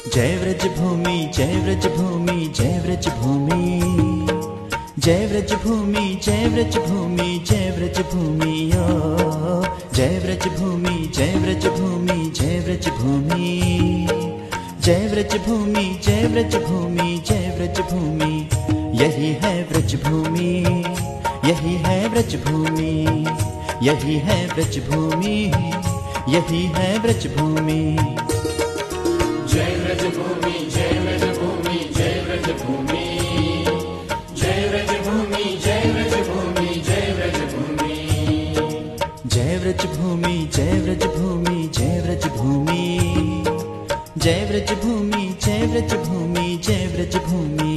जय व्रज भूमि, जय व्रज भूमि, जय व्रज भूमि, जय व्रज भूमि, जय व्रज भूमि, जय व्रज भूमि, ओ जय व्रज भूमि, जय व्रज भूमि, जय व्रज भूमि, जय व्रज भूमि, जय व्रज भूमि, जय व्रज भूमि। यही है व्रज भूमि, यही है व्रज भूमि, यही है व्रज भूमि, यही है व्रज भूमि। जय व्रज भूमि, जय व्रज भूमि, जय व्रज भूमि, जय व्रज भूमि, जय व्रज भूमि, जय व्रज भूमि, जय व्रज भूमि, जय व्रज भूमि, जय व्रज भूमि, जय व्रज भूमि, जय व्रज भूमि, जय व्रज भूमि।